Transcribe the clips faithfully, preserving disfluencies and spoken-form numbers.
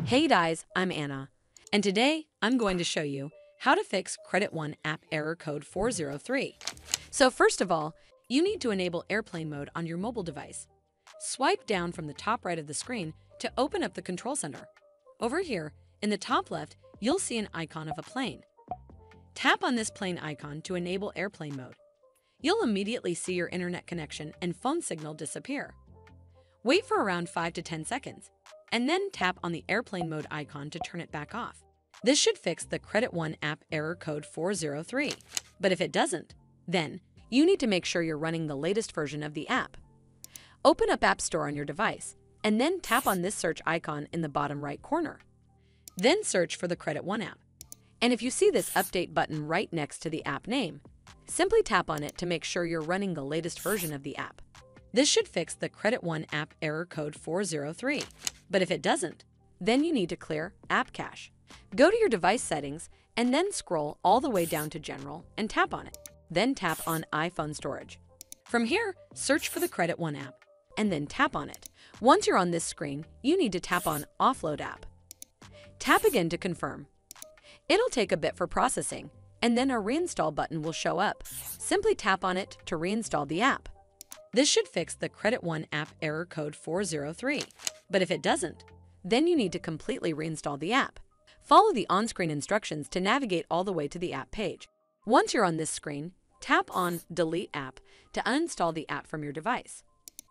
Hey guys, I'm Anna, and today I'm going to show you how to fix Credit One app error code four zero three. So first of all, you need to enable airplane mode on your mobile device. Swipe down from the top right of the screen to open up the control center. Over here, in the top left, you'll see an icon of a plane. Tap on this plane icon to enable airplane mode. You'll immediately see your internet connection and phone signal disappear. Wait for around five to ten seconds, and then tap on the airplane mode icon to turn it back off. This should fix the Credit One app error code four zero three. But if it doesn't, then you need to make sure you're running the latest version of the app. Open up App Store on your device, and then tap on this search icon in the bottom right corner. Then search for the Credit One app. And if you see this update button right next to the app name, simply tap on it to make sure you're running the latest version of the app. This should fix the Credit One app error code four zero three. But if it doesn't, then you need to clear App Cache. Go to your device settings and then scroll all the way down to General and tap on it. Then tap on iPhone Storage. From here, search for the Credit One app and then tap on it. Once you're on this screen, you need to tap on Offload App. Tap again to confirm. It'll take a bit for processing, and then a reinstall button will show up. Simply tap on it to reinstall the app. This should fix the Credit One app error code four zero three. But if it doesn't, then you need to completely reinstall the app. Follow the on-screen instructions to navigate all the way to the app page. Once you're on this screen, tap on Delete App to uninstall the app from your device.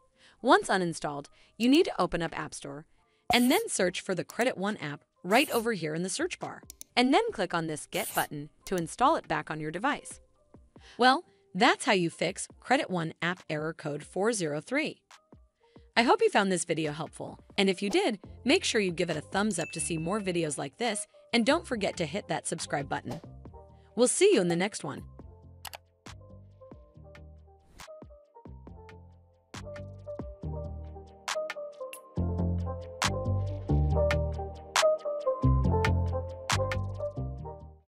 Once uninstalled, you need to open up App Store and then search for the Credit One app right over here in the search bar, and then click on this Get button to install it back on your device. Well, that's how you fix Credit One app error code four zero three. I hope you found this video helpful, and if you did, make sure you give it a thumbs up to see more videos like this, and don't forget to hit that subscribe button. We'll see you in the next one.